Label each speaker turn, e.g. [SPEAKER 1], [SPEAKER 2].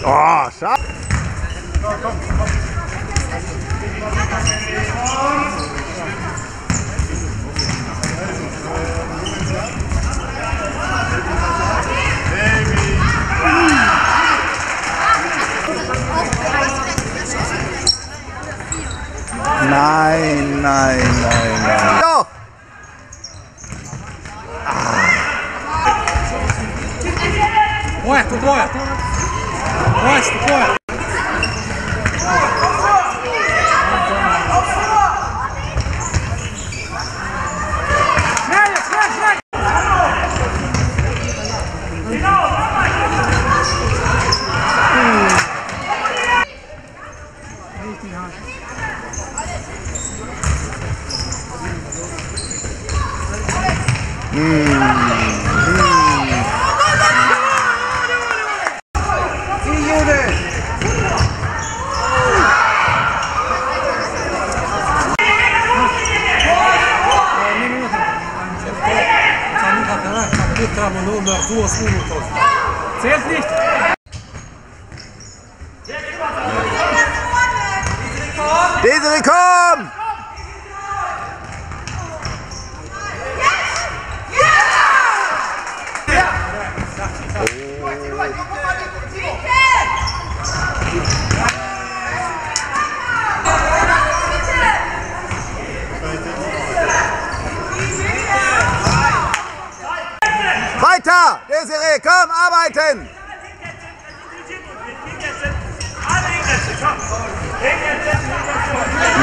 [SPEAKER 1] Oh, schade. Nein, nein, nein, nein. Doch!
[SPEAKER 2] Твоя, ты твоя! Вась, ты твоя!
[SPEAKER 3] Zählt nicht!
[SPEAKER 1] Desiree, komm! Weiter! Desiree, komm, arbeiten!
[SPEAKER 3] Alle